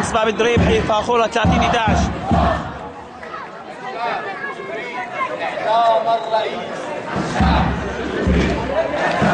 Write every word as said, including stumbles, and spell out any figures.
اصبع بالدريب حي فاخوره ثلاثين احد عشر. اعلام الرئيس